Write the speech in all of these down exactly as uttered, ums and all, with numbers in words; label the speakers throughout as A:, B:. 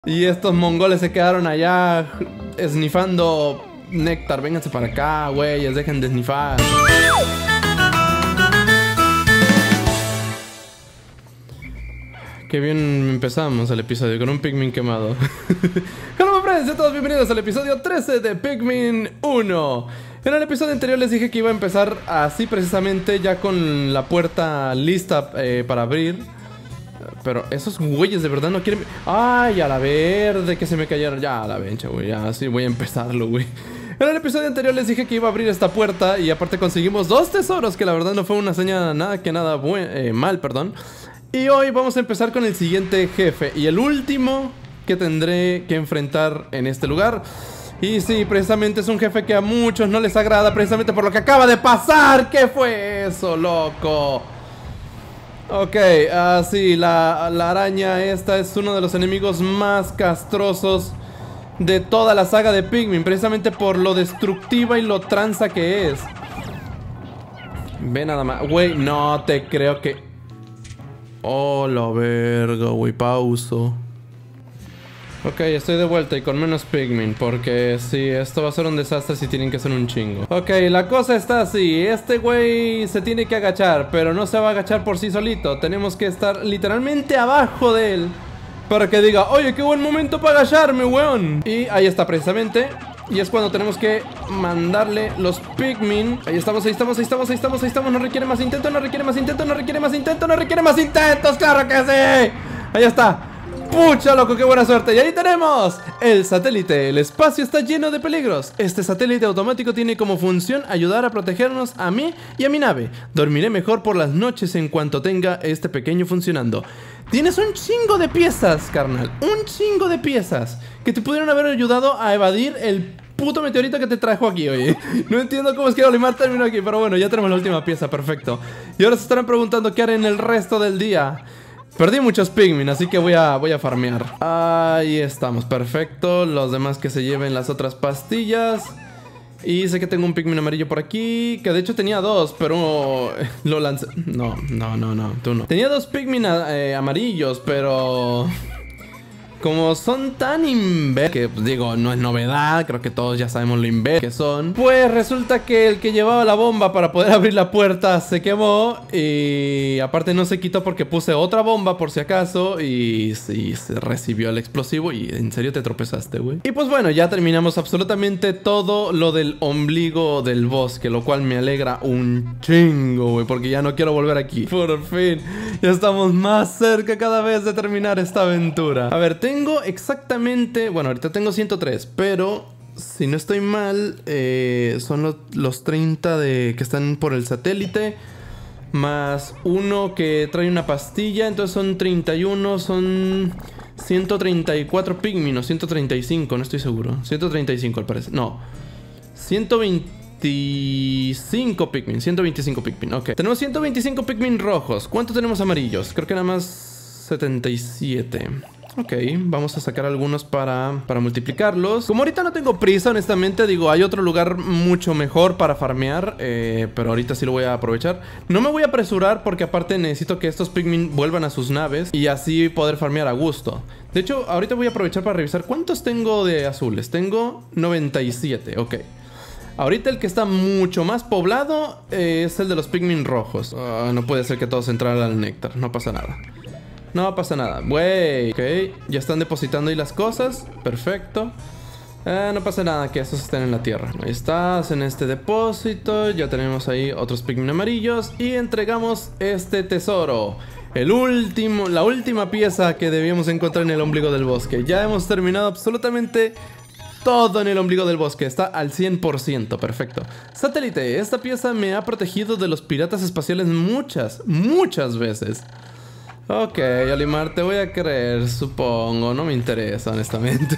A: Y estos mongoles se quedaron allá esnifando néctar. Vénganse para acá, güeyes, dejen de esnifar. Qué bien empezamos el episodio con un Pikmin quemado. Hola, my friends, todos bienvenidos al episodio trece de Pikmin uno. En el episodio anterior les dije que iba a empezar así precisamente, ya con la puerta lista eh, para abrir. Pero esos güeyes de verdad no quieren... Ay, a la verde que se me cayeron. Ya, a la vencha, güey, ya, sí, voy a empezarlo, güey. En el episodio anterior les dije que iba a abrir esta puerta y aparte conseguimos dos tesoros, que la verdad no fue una señal nada que nada eh, mal, perdón. Y hoy vamos a empezar con el siguiente jefe y el último que tendré que enfrentar en este lugar. Y sí, precisamente es un jefe que a muchos no les agrada, precisamente por lo que acaba de pasar. ¿Qué fue eso, loco? Ok, ah, sí, la, la araña esta es uno de los enemigos más castrosos de toda la saga de Pikmin, precisamente por lo destructiva y lo tranza que es. Ve nada más, güey, no te creo que... Oh, la verga, güey, pauso. Ok, estoy de vuelta y con menos Pikmin, porque sí, esto va a ser un desastre si tienen que hacer un chingo. Ok, la cosa está así, este güey se tiene que agachar, pero no se va a agachar por sí solito. Tenemos que estar literalmente abajo de él para que diga, oye, qué buen momento para agacharme, weón. Y ahí está precisamente. Y es cuando tenemos que mandarle los Pikmin. Ahí estamos, ahí estamos, ahí estamos, ahí estamos, ahí estamos. No requiere más intento, no requiere más intento, no requiere más intento, no requiere más intentos. ¡Claro que sí! Ahí está. ¡Pucha, loco! ¡Qué buena suerte! Y ahí tenemos el satélite. El espacio está lleno de peligros. Este satélite automático tiene como función ayudar a protegernos a mí y a mi nave. Dormiré mejor por las noches en cuanto tenga este pequeño funcionando. Tienes un chingo de piezas, carnal. Un chingo de piezas que te pudieron haber ayudado a evadir el puto meteorito que te trajo aquí, oye. No entiendo cómo es que Olimar terminó aquí, pero bueno, ya tenemos la última pieza, perfecto. Y ahora se estarán preguntando qué haré en el resto del día. Perdí muchos Pikmin, así que voy a, voy a farmear. Ahí estamos, perfecto. Los demás que se lleven las otras pastillas. Y sé que tengo un Pikmin amarillo por aquí, que de hecho tenía dos, pero lo lancé. No, no, no, no, tú no. Tenía dos Pikmin eh, amarillos, pero... como son tan imbéciles, que pues, digo, no es novedad, creo que todos ya sabemos lo imbéciles que son. Pues resulta que el que llevaba la bomba para poder abrir la puerta se quemó. Y aparte no se quitó porque puse otra bomba por si acaso. Y sí, se recibió el explosivo. Y en serio te tropezaste, güey. Y pues bueno, ya terminamos absolutamente todo lo del ombligo del bosque, lo cual me alegra un chingo, güey, porque ya no quiero volver aquí. Por fin, ya estamos más cerca cada vez de terminar esta aventura. A ver, tengo Tengo exactamente... Bueno, ahorita tengo ciento tres, pero si no estoy mal, eh, son los, los treinta de, que están por el satélite, más uno que trae una pastilla, entonces son treinta y uno, son ciento treinta y cuatro Pikmin o ciento treinta y cinco, no estoy seguro. ciento treinta y cinco al parecer, no, ciento veinticinco Pikmin, ciento veinticinco Pikmin, ok. Tenemos ciento veinticinco Pikmin rojos. ¿Cuántos tenemos amarillos? Creo que nada más setenta y siete. Ok, vamos a sacar algunos para, para multiplicarlos. Como ahorita no tengo prisa, honestamente, digo, hay otro lugar mucho mejor para farmear, eh, pero ahorita sí lo voy a aprovechar. No me voy a apresurar porque aparte necesito que estos Pikmin vuelvan a sus naves y así poder farmear a gusto. De hecho, ahorita voy a aprovechar para revisar cuántos tengo de azules. Tengo noventa y siete, ok. Ahorita el que está mucho más poblado eh, es el de los Pikmin rojos. uh, No puede ser que todos entraran al néctar, no pasa nada. No pasa nada, güey. Ok, ya están depositando ahí las cosas. Perfecto. eh, No pasa nada que esos estén en la tierra. Ahí estás, en este depósito. Ya tenemos ahí otros Pikmin amarillos. Y entregamos este tesoro, el último, la última pieza que debíamos encontrar en el ombligo del bosque. Ya hemos terminado absolutamente todo en el ombligo del bosque. Está al cien por ciento, perfecto. Satélite, esta pieza me ha protegido de los piratas espaciales muchas, muchas veces. Ok, Olimar, te voy a creer, supongo. No me interesa, honestamente.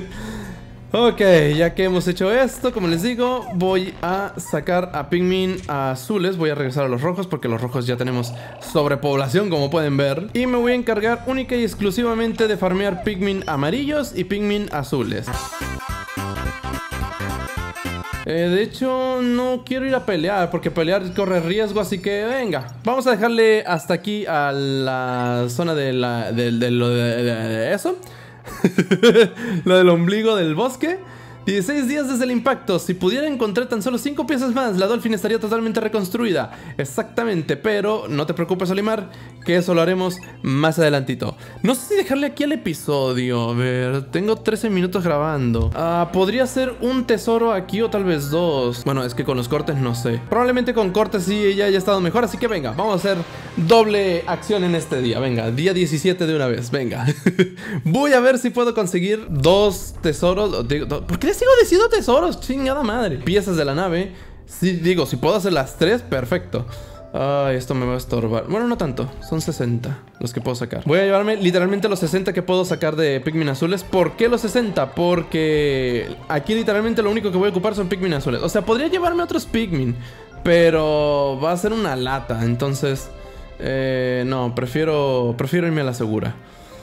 A: Ok, ya que hemos hecho esto, como les digo, voy a sacar a Pikmin azules. Voy a regresar a los rojos porque los rojos ya tenemos sobrepoblación, como pueden ver. Y me voy a encargar única y exclusivamente de farmear Pikmin amarillos y Pikmin azules. Eh, de hecho, no quiero ir a pelear porque pelear corre riesgo, así que venga, vamos a dejarle hasta aquí a la zona de, la, de, de, lo de, de, de eso. Lo del ombligo del bosque. dieciséis días desde el impacto. Si pudiera encontrar tan solo cinco piezas más, la Dolphin estaría totalmente reconstruida. Exactamente, pero no te preocupes, Olimar, que eso lo haremos más adelantito. No sé si dejarle aquí el episodio. A ver, tengo trece minutos grabando. Ah, podría ser un tesoro aquí o tal vez dos. Bueno, es que con los cortes no sé. Probablemente con cortes sí ella haya estado mejor, así que venga, vamos a hacer doble acción en este día. Venga, día diecisiete de una vez, venga. Voy a ver si puedo conseguir dos tesoros. ¿Por qué sigo diciendo tesoros? Chingada madre. Piezas de la nave. Sí, digo, si puedo hacer las tres, perfecto. Ay, esto me va a estorbar. Bueno, no tanto, son sesenta los que puedo sacar. Voy a llevarme literalmente los sesenta que puedo sacar de Pikmin azules. ¿Por qué los sesenta? Porque aquí literalmente lo único que voy a ocupar son Pikmin azules. O sea, podría llevarme otros Pikmin, pero va a ser una lata. Entonces, eh, no, prefiero, prefiero irme a la segura.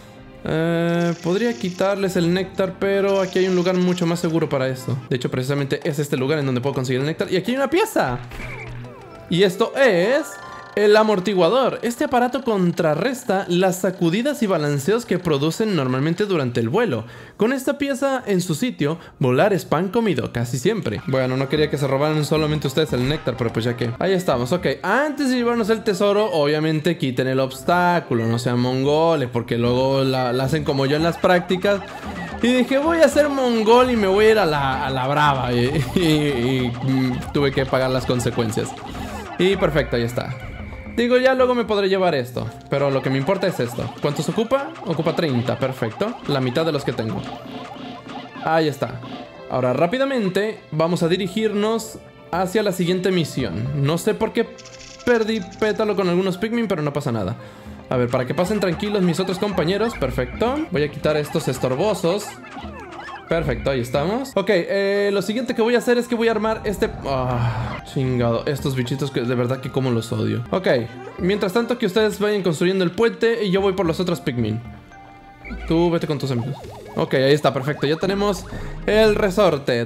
A: Eh, podría quitarles el néctar, pero aquí hay un lugar mucho más seguro para esto. De hecho, precisamente es este lugar en donde puedo conseguir el néctar. Y aquí hay una pieza. Y esto es el amortiguador. Este aparato contrarresta las sacudidas y balanceos que producen normalmente durante el vuelo. Con esta pieza en su sitio, volar es pan comido casi siempre. Bueno, no quería que se robaran solamente ustedes el néctar, pero pues ya que... Ahí estamos, ok. Antes de llevarnos el tesoro, obviamente quiten el obstáculo, no sean mongoles, porque luego la, la hacen como yo en las prácticas. Y dije, voy a ser mongol y me voy a ir a la, a la brava. Y, y, y, y tuve que pagar las consecuencias. Y perfecto, ahí está. Digo, ya luego me podré llevar esto, pero lo que me importa es esto. ¿Cuántos ocupa? Ocupa treinta, perfecto. La mitad de los que tengo. Ahí está. Ahora rápidamente vamos a dirigirnos hacia la siguiente misión. No sé por qué perdí pétalo con algunos Pikmin, pero no pasa nada. A ver, para que pasen tranquilos mis otros compañeros. Perfecto. Voy a quitar estos estorbosos. Perfecto, ahí estamos. Ok, eh, lo siguiente que voy a hacer es que voy a armar este... Ah, chingado, estos bichitos que de verdad que como los odio. Ok, mientras tanto que ustedes vayan construyendo el puente y yo voy por los otros Pikmin. Tú vete con tus amigos. Ok, ahí está, perfecto, ya tenemos el resorte.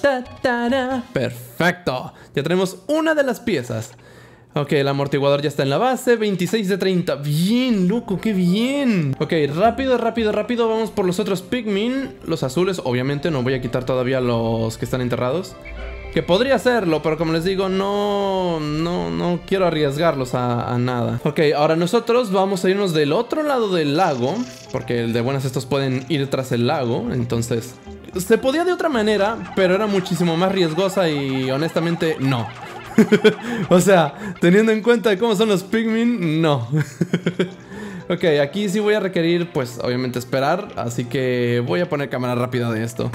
A: Perfecto, ya tenemos una de las piezas. Ok, el amortiguador ya está en la base. veintiséis de treinta. Bien, loco, qué bien. Ok, rápido, rápido, rápido. Vamos por los otros Pikmin. Los azules, obviamente. No voy a quitar todavía los que están enterrados. Que podría hacerlo, pero como les digo, no, no, no quiero arriesgarlos a, a nada. Ok, ahora nosotros vamos a irnos del otro lado del lago, porque de buenas estos pueden ir tras el lago. Entonces, se podía de otra manera, pero era muchísimo más riesgosa y honestamente no. O sea, teniendo en cuenta cómo son los Pikmin, no. Ok, aquí sí voy a requerir, pues, obviamente esperar. Así que voy a poner cámara rápida de esto.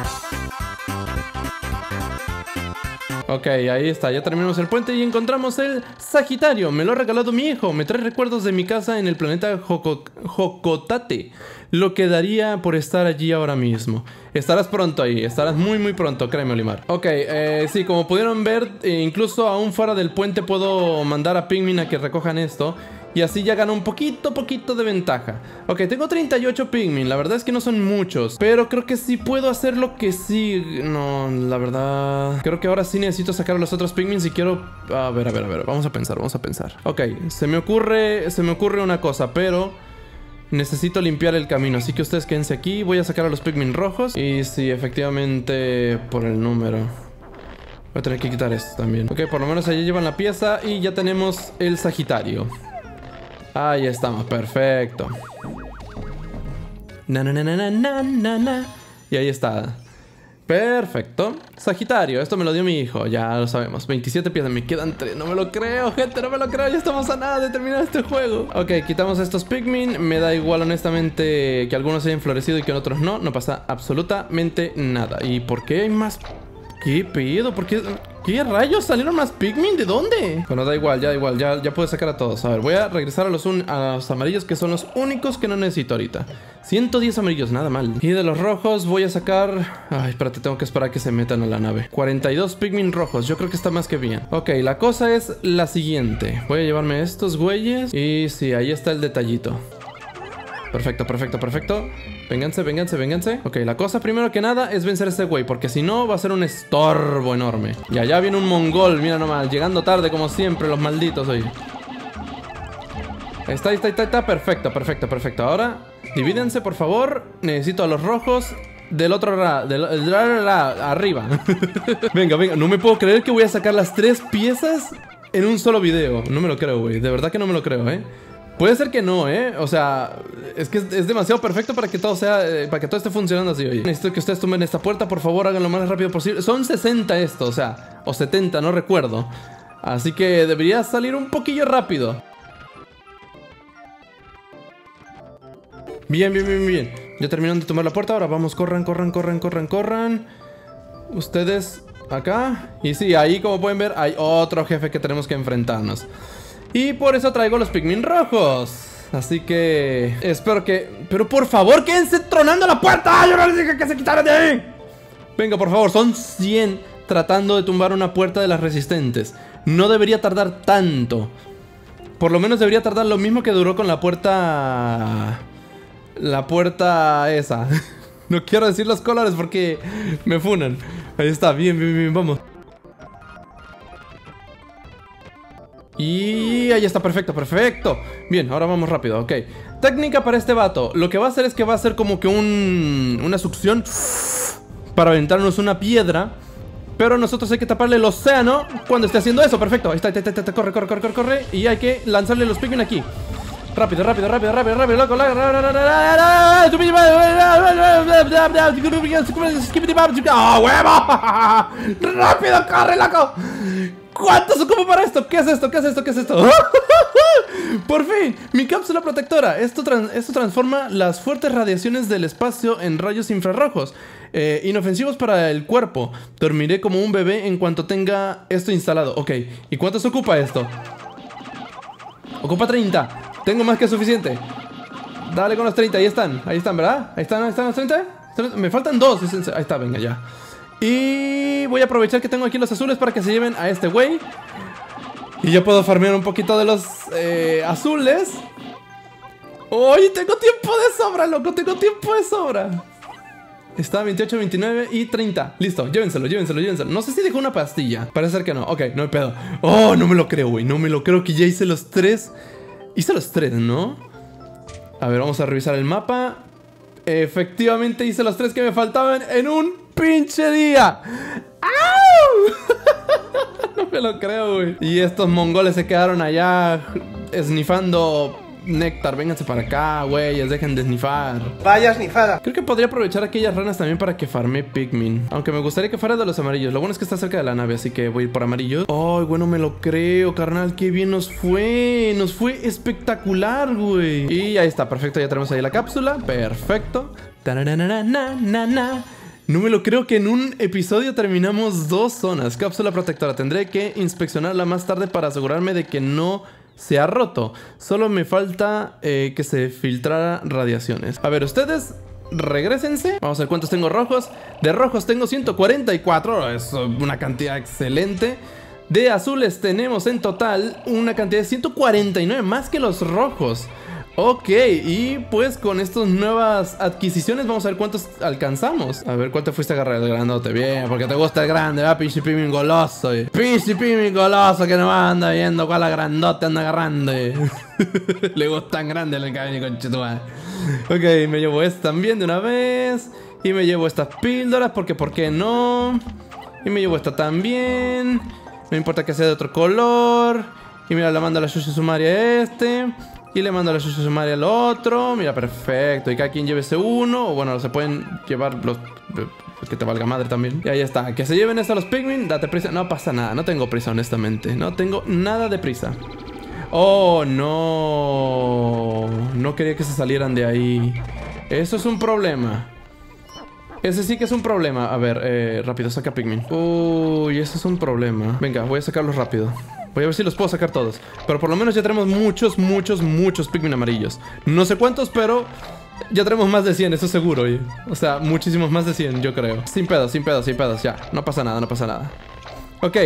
A: Ok, ahí está, ya terminamos el puente y encontramos el Sagitario. Me lo ha regalado mi hijo, me trae recuerdos de mi casa en el planeta Joko Jocotate. Lo que daría por estar allí ahora mismo. Estarás pronto ahí, estarás muy muy pronto, créeme, Olimar. Ok, eh, sí, como pudieron ver, eh, incluso aún fuera del puente puedo mandar a Pikmin a que recojan esto. Y así ya gano un poquito, poquito de ventaja. Ok, tengo treinta y ocho Pikmin. La verdad es que no son muchos, pero creo que sí puedo hacer lo que sí. No, la verdad, creo que ahora sí necesito sacar a los otros Pikmin si quiero... A ver, a ver, a ver, vamos a pensar, vamos a pensar. Ok, se me ocurre, se me ocurre una cosa, pero... necesito limpiar el camino, así que ustedes quédense aquí. Voy a sacar a los Pikmin rojos. Y sí, efectivamente, por el número. Voy a tener que quitar esto también. Ok, por lo menos allí llevan la pieza y ya tenemos el Sagitario. Ahí estamos, perfecto. Na, na, na, na, na, na, na. Y ahí está. Perfecto. Sagitario, esto me lo dio mi hijo, ya lo sabemos. veintisiete piezas, me quedan tres. No me lo creo, gente, no me lo creo. Ya estamos a nada de terminar este juego. Ok, quitamos estos Pikmin. Me da igual, honestamente, que algunos hayan florecido y que otros no. No pasa absolutamente nada. ¿Y por qué hay más? ¿Qué pedo? ¿Por qué? ¿Qué rayos? ¿Salieron más Pikmin? ¿De dónde? Bueno, da igual, ya da igual, ya, ya puedo sacar a todos. A ver, voy a regresar a los, un, a los amarillos, que son los únicos que no necesito ahorita. ciento diez amarillos, nada mal. Y de los rojos voy a sacar... Ay, espérate, tengo que esperar a que se metan a la nave. cuarenta y dos Pikmin rojos, yo creo que está más que bien. Ok, la cosa es la siguiente. Voy a llevarme estos güeyes. Y sí, ahí está el detallito. Perfecto, perfecto, perfecto. Vénganse, vénganse, vénganse. Ok, la cosa primero que nada es vencer a este güey, porque si no va a ser un estorbo enorme. Y allá viene un mongol, mira nomás, llegando tarde como siempre, los malditos hoy. Ahí está, ahí está, ahí está, ahí está. Perfecto, perfecto, perfecto. Ahora Divídense, por favor. Necesito a los rojos del otro lado, del, del, del, arriba. Venga, venga, no me puedo creer que voy a sacar las tres piezas en un solo video. No me lo creo, güey, de verdad que no me lo creo, eh. Puede ser que no, eh, o sea, es que es, es demasiado perfecto para que todo sea, eh, para que todo esté funcionando así, oye. Necesito que ustedes tomen esta puerta, por favor, háganlo lo más rápido posible. Son sesenta esto, o sea, o setenta, no recuerdo. Así que debería salir un poquillo rápido. Bien, bien, bien, bien. Ya terminaron de tomar la puerta. Ahora vamos, corran, corran, corran, corran, corran. Ustedes acá. Y sí, ahí como pueden ver hay otro jefe que tenemos que enfrentarnos. Y por eso traigo los Pikmin rojos. Así que espero que... Pero por favor, quédense tronando la puerta. Yo no les dije que se quitaran de ahí. Venga, por favor, son cien tratando de tumbar una puerta de las resistentes. No debería tardar tanto. Por lo menos debería tardar lo mismo que duró con la puerta... La puerta esa. No quiero decir los colores porque me funan. Ahí está, bien, bien, bien, vamos. Y ahí está, perfecto, perfecto. Bien, ahora vamos rápido, ok. Técnica para este vato. Lo que va a hacer es que va a hacer como que un... Una succión para aventarnos una piedra. Pero nosotros hay que taparle el océano cuando esté haciendo eso, perfecto. Ahí está, ahí está, ahí está, corre, corre, corre, corre, corre. Y hay que lanzarle los Pikmin aquí. Rápido, rápido, rápido, rápido, rápido, loco, loco. ¡Oh, huevo! ¡Rápido, corre, loco! ¿Cuánto se ocupa para esto? ¿Qué es esto? ¿Qué es esto? ¿Qué es esto? Por fin, mi cápsula protectora. Esto, trans esto transforma las fuertes radiaciones del espacio en rayos infrarrojos. Eh, inofensivos para el cuerpo. Dormiré como un bebé en cuanto tenga esto instalado. Ok, ¿y cuánto se ocupa esto? Ocupa treinta. Tengo más que suficiente. Dale con los treinta, ahí están. Ahí están, ¿verdad? Ahí están, ahí están los treinta. Me faltan dos. Ahí está, venga, ya. Y voy a aprovechar que tengo aquí los azules para que se lleven a este güey. Y yo puedo farmear un poquito de los eh, azules. ¡Oye, tengo tiempo de sobra, loco! Tengo tiempo de sobra. Está veintiocho, veintinueve y treinta. Listo, llévenselo, llévenselo, llévenselo. No sé si dejó una pastilla. Parece ser que no. Ok, no hay pedo. Oh, no me lo creo, güey. No me lo creo que ya hice los tres. Hice los tres, ¿no? A ver, vamos a revisar el mapa. Efectivamente hice los tres que me faltaban en un pinche día. ¡Au! No me lo creo, güey. Y estos mongoles se quedaron allá esnifando néctar. Vénganse para acá, güeyes. Dejen de snifar.
B: Vaya snifada.
A: Creo que podría aprovechar aquellas ranas también para que farme Pikmin. Aunque me gustaría que fuera de los amarillos. Lo bueno es que está cerca de la nave, así que voy a ir por amarillos. Ay, bueno, me lo creo, carnal. Qué bien nos fue. Nos fue espectacular, güey. Y ahí está, perfecto. Ya tenemos ahí la cápsula. Perfecto. No me lo creo que en un episodio terminamos dos zonas. Cápsula protectora. Tendré que inspeccionarla más tarde para asegurarme de que no se ha roto. Solo me falta eh, que se filtrara radiaciones. A ver, ustedes regrésense. Vamos a ver cuántos tengo rojos. De rojos tengo ciento cuarenta y cuatro. Es una cantidad excelente. De azules tenemos en total una cantidad de ciento cuarenta y nueve, más que los rojos. Ok, y pues con estas nuevas adquisiciones vamos a ver cuántos alcanzamos. A ver, ¿cuánto fuiste a agarrar? El grandote. Bien, porque te gusta el grande, ¿verdad? Pinche Pikmin goloso. eh. Pinche Pikmin goloso que no anda viendo cuál grandote anda agarrando. eh. Le gusta tan grande el cabello, conchetumare. Ok, me llevo esta también de una vez. Y me llevo estas píldoras porque ¿por qué no? Y me llevo esta también. No importa que sea de otro color. Y mira, le mando a la Shushu Sumaria a este. Y le mando a la Shushu Sumaria al otro. Mira, perfecto. Y cada quien llévese uno. O bueno, se pueden llevar los... que te valga madre también. Y ahí está. Que se lleven esto a los Pikmin. Date prisa. No pasa nada. No tengo prisa, honestamente. No tengo nada de prisa. Oh, no. No quería que se salieran de ahí. Eso es un problema. Ese sí que es un problema. A ver, eh, rápido, saca Pikmin. Uy, eso es un problema. Venga, voy a sacarlos rápido. Voy a ver si los puedo sacar todos. Pero por lo menos ya tenemos muchos, muchos, muchos Pikmin amarillos. No sé cuántos, pero ya tenemos más de cien, eso seguro, oye. O sea, muchísimos más de cien, yo creo. Sin pedos, sin pedos, sin pedos, ya. No pasa nada, no pasa nada. Ok,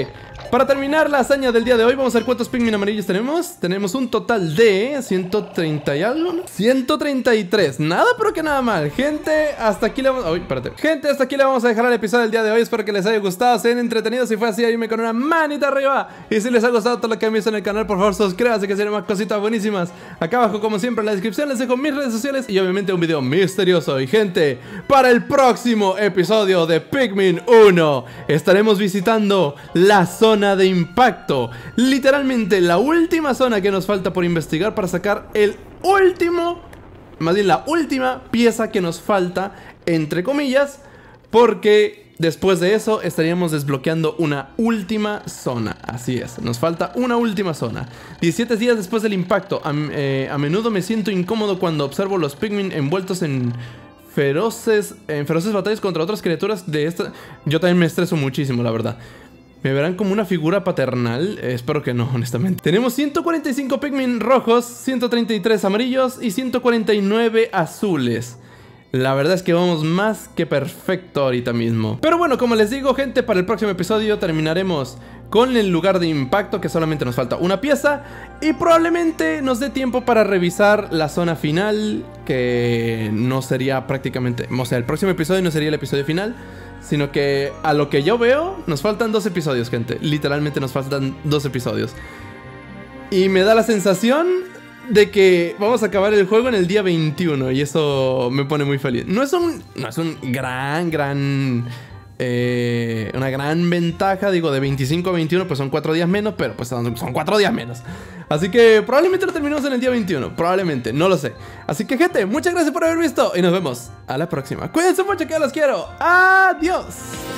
A: Para terminar la hazaña del día de hoy, vamos a ver cuántos Pikmin amarillos tenemos. Tenemos un total de ciento treinta y algo, ¿no? ciento treinta y tres. Nada, pero que nada mal. Gente, hasta aquí le vamos... Uy, espérate. Gente, hasta aquí le vamos a dejar el episodio del día de hoy. Espero que les haya gustado, se hayan entretenido. Si fue así, ayúdenme con una manita arriba. Y si les ha gustado todo lo que han visto en el canal, por favor, suscríbanse, que serán más cositas buenísimas. Acá abajo, como siempre, en la descripción les dejo mis redes sociales y obviamente un video misterioso. Y gente, para el próximo episodio de Pikmin uno estaremos visitando la zona de impacto. Literalmente la última zona que nos falta por investigar para sacar el último, más bien la última pieza que nos falta, entre comillas, porque después de eso estaríamos desbloqueando una última zona. Así es, nos falta una última zona. diecisiete días después del impacto. A, eh, a menudo me siento incómodo cuando observo los Pikmin envueltos en feroces, en feroces batallas contra otras criaturas de esta. Yo también me estreso muchísimo, la verdad. ¿Me verán como una figura paternal? Eh, espero que no, honestamente. Tenemos ciento cuarenta y cinco Pikmin rojos, ciento treinta y tres amarillos y ciento cuarenta y nueve azules. La verdad es que vamos más que perfecto ahorita mismo. Pero bueno, como les digo, gente, para el próximo episodio terminaremos con el lugar de impacto, que solamente nos falta una pieza. Y probablemente nos dé tiempo para revisar la zona final, que no sería prácticamente... O sea, el próximo episodio no sería el episodio final, sino que a lo que yo veo, nos faltan dos episodios, gente. Literalmente nos faltan dos episodios. Y me da la sensación de que vamos a acabar el juego en el día veintiuno. Y eso me pone muy feliz. No es un, no es un gran, gran... Eh, una gran ventaja, digo, de veinticinco a veintiuno, pues son cuatro días menos, pero pues son, son cuatro días menos. Así que probablemente lo terminemos en el día veintiuno, probablemente, no lo sé. Así que gente, muchas gracias por haber visto y nos vemos a la próxima. Cuídense mucho, que los quiero. Adiós.